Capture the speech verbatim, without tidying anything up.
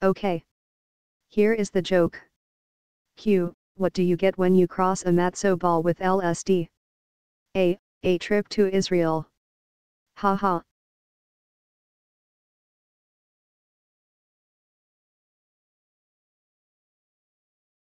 Okay. Here is the joke. Q. What do you get when you cross a matzo ball with L S D? A. A trip to Israel. Ha ha.